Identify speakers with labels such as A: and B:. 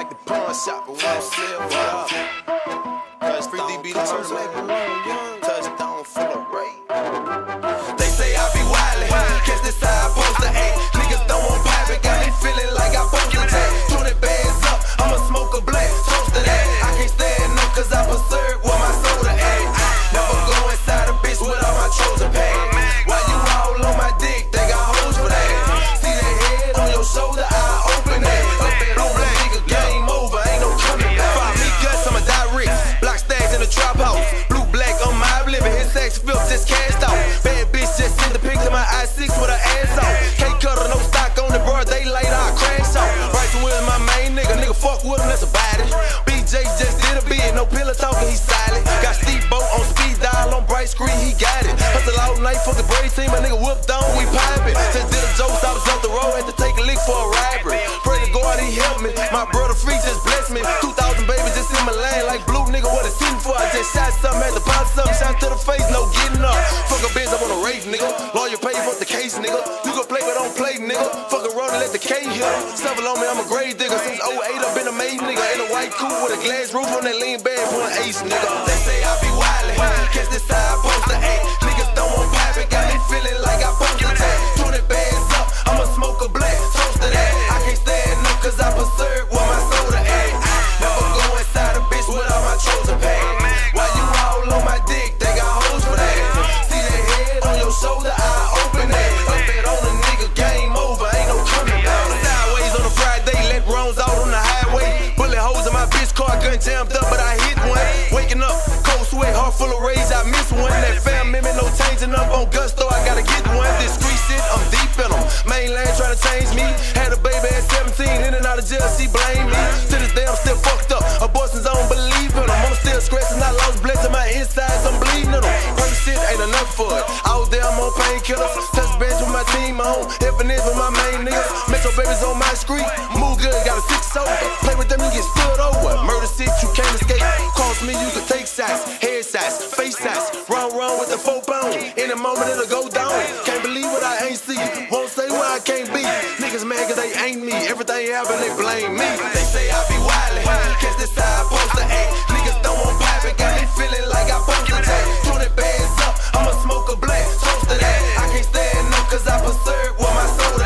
A: like the pawn shop, but we don't sell what up. Touchdown, free DB the tournament. Touchdown full of rate. They say I be wildin', guess this how I supposed to act. Niggas don't want pipe, got me feeling like I supposed to take 20 bands up, I'ma smoke a black, toast to that. I can't stand no cause I preserve where my soda at. Never go inside a bitch without my chosen pad. Why you all on my dick, they got hoes for that. See that head on your shoulder, I open that. BlueBlack, nigga, game over, ain't no coming back. Five me guts, I'ma die rich. Block stacks in the trap house. BlueBlack on my living, his sex filth just cast out. Bad bitch just send the pic to my I6 with her ass out. Can't cutter, no stock on the broad daylight, I crash out. Bryson Willis my main nigga, fuck with him, that's about it. BJ just did a bid, no pillow talking, he silent. Got Steve Boat on speed dial on bright screen, he got it. Hustle all night, fuck the Braves team, my nigga whipped on, we piping. Just did a joke, I was up the road, had to take a lick for a robbery. Pray to God he helped me, my brother free just blessed me. 2,000 babies just in my lane, like blue nigga, what it's sitting for. I just shot something, had to pop something, shot to the face, no getting up. Fuck a bitch, I want a race, nigga. Lawyer pay for the case, nigga. You can play but don't play, nigga. Fuck around and let the K hit him. Several on me, I'm a grave digger. Since 08, I've been a maid nigga. In a white coupe with a glass roof on that lean bag for an ace, nigga. They say I be wildin', guess this how I supposed to act. Niggas don't want pipe, it got me feeling like I supposed to take 20 bands up, I'ma smoke a black, toast to that. I can't stand no cause I preserve where my soda at. Never go inside a bitch without my chosen pad. Why you all on my dick, they got hoes for that. See that head on your shoulder, I open that. Up that on a nigga, game over, ain't no coming back. Sideways on a Friday, let rounds out on the highway. Bullet holes in my bitch car, gun jammed up, but I hit one. Waking up, cold sweat, heart full of rage, I miss one. That fam mimic, no changing up on gusto, I gotta get one. This street shit, I'm deep in them. Mainland trying to change me. Had a baby at 17, in and out of jail, she blame me. To this day, I'm still fucked up. Abortions, I don't believe in them. I'm still scratching, I lost blood to my insides, I'm bleeding in them. First shit ain't enough for it. Out there, I'm on painkillers. Touch bench with my team on. Heaven is with my main niggas. Metro babies on my street. Move good, got a 6 over. Play with them, you get stood over. Murder shit, you can't escape. Cross me, you can take shots. Head shots, face shots. Run with the 4 pound. In a moment, it'll go down. Can't believe what I ain't see. Won't say where I can't be. Niggas mad cause they ain't me. Everything happen, they blame me. They say I be wildin', guess this how I supposed to act. Niggas don't want pipe, it got me feeling like I supposed to take 20 bands up, I'ma smoke a black, toast to that. I can't stand no cause I preserve where my soda